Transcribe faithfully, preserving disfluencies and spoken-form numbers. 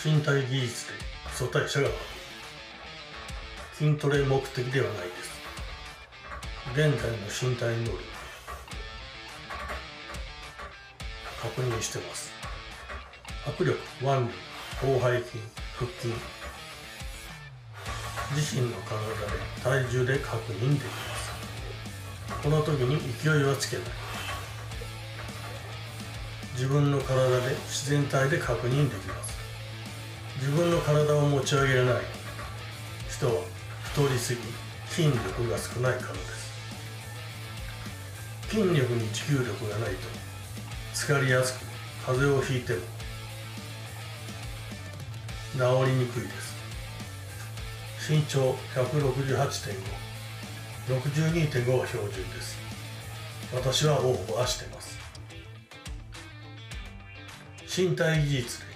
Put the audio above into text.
身体技術で基礎代謝が上がる。筋トレ目的ではないです。現在の身体能力確認してます。握力、腕力、広背筋、腹筋、自身の体で体重で確認できます。この時に勢いはつけない。自分の体で自然体で確認できます。自分の体を持ち上げれない人は太りすぎ、筋力が少ないからです。筋力に持久力がないと疲れやすく、風邪をひいても治りにくいです。身長 ひゃくろくじゅうはちてんご、ろくじゅうにてんご が標準です。私はオーバーしてます。身体技術で